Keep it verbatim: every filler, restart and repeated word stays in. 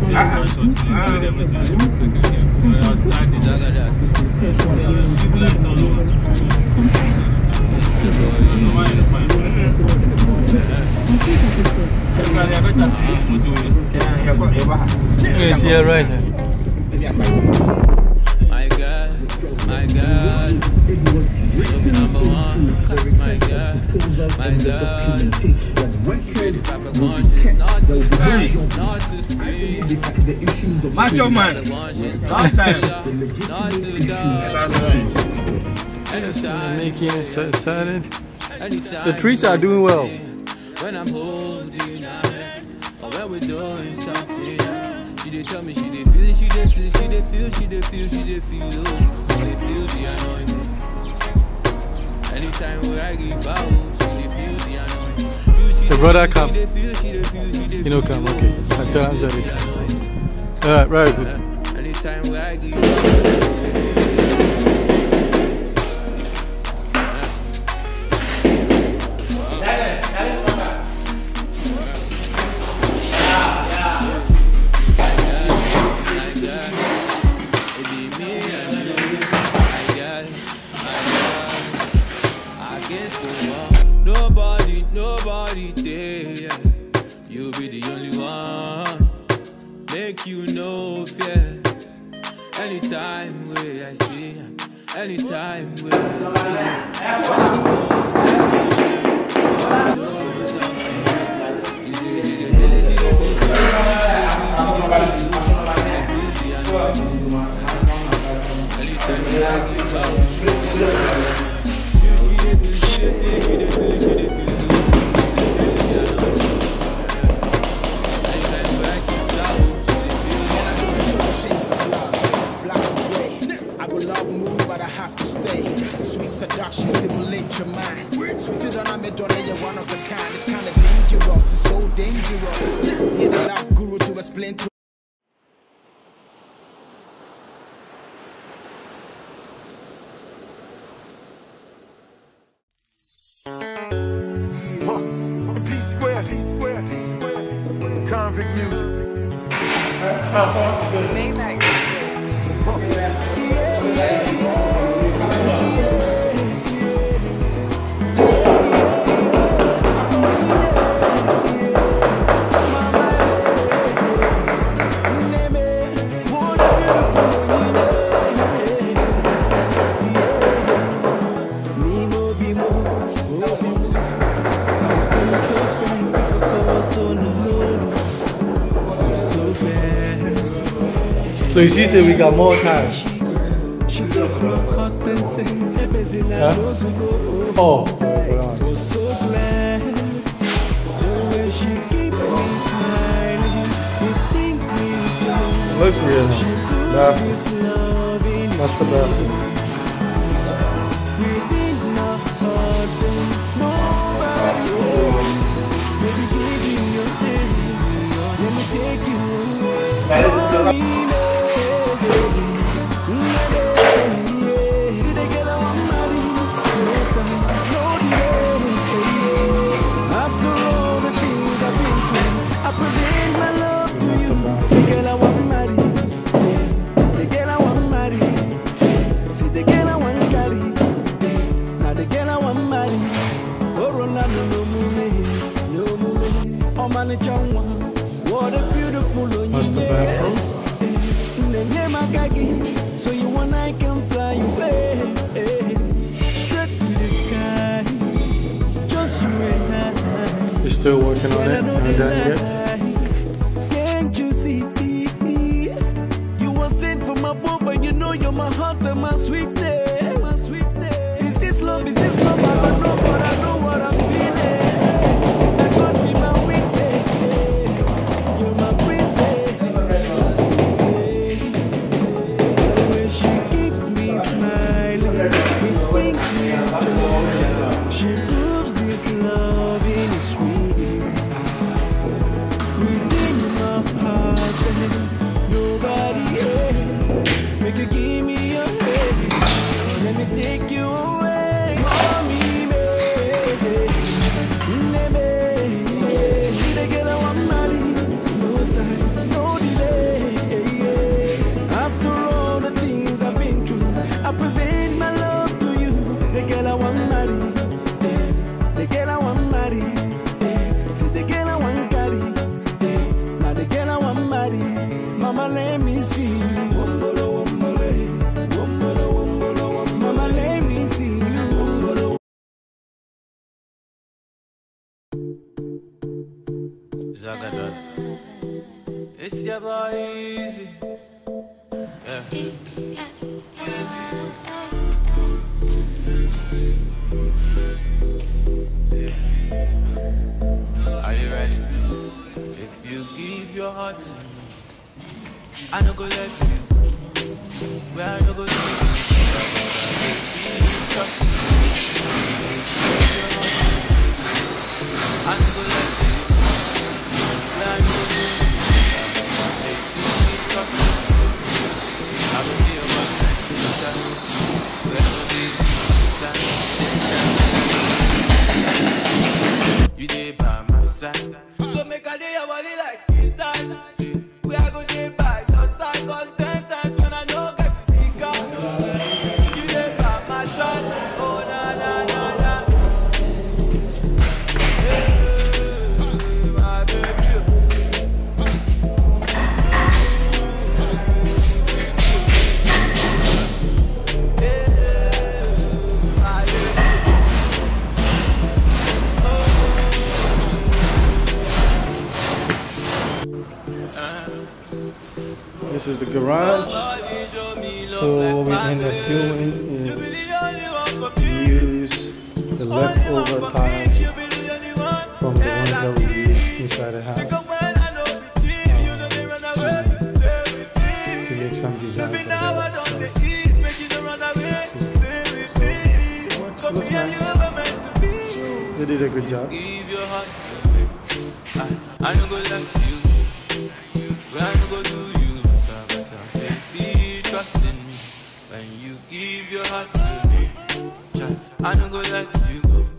Yes, yeah, right. My God, my God, you'll be number one. Cause my God, my God, ready for conscious, not to fight, not to scream. Macho man, long time, not to die. Anytime, Making it so silent. anytime. The trees are doing well. When I'm holding her hand, or when we're doing something, she dey tell me she dey feel it, she dey feel it, she dey feel, she dey feel, she dey feel, oh, she dey feel the anointing. Anytime where I give out, she dey feel the anointing. Feel, she The brother come. she dey feel, she dey feel, she dey You know, come, okay. I tell him sorry. Alright, right, good. anytime where I give out. Nobody, nobody there. You'll be the only one. Make you know fear. Anytime where I see, anytime where I seduction, stimulate your mind. Sweeter than I'm a donor, you're one of a kind. It's kind of dangerous, it's so dangerous. Need a love guru to explain to P square, P square, P square, P square. Convict music. Maybach So you see, say we got more time. Huh? Oh. Looks real. Bathroom. That's the bathroom. What a beautiful. That's the bathroom. So you and I can fly away straight to the sky. Just you and I. You're still working on it? Not done yet? Can't you see? You were sent from above, and you know you're my heart and my sweetness. My sweetness. Is this love? Is this love? I don't know, but I know what I'm feeling. That God be my witness. You're my princess. She keeps me smiling. It brings me joy. She proves this love is real. me see you. Wombolo, wombole, wombolo, wombolo, wombolo. Mama, let me see you. Wombolo. Zagadot. It's your boy Easy. Yeah. Are you ready? If you give your heart to me, I no go let you. Where I no go let you. Trust me. I no go let you. Where I no go let you. Trust me. I will be your man. You dey by my side, so make a day your body like skin tight. We are gonna dey by your side, cause ten times when I know get to see God. You dey by my side, oh na na na na. Hey, my baby. This is the garage. So what we end up doing is use the leftover tiles from the ones that we used inside the house um, to, to make some design for that. So, so looks, looks nice. They did a good job. I don't go like you. I don't go do you. Baby, trust in me. When you give your heart to me, I don't go let you go.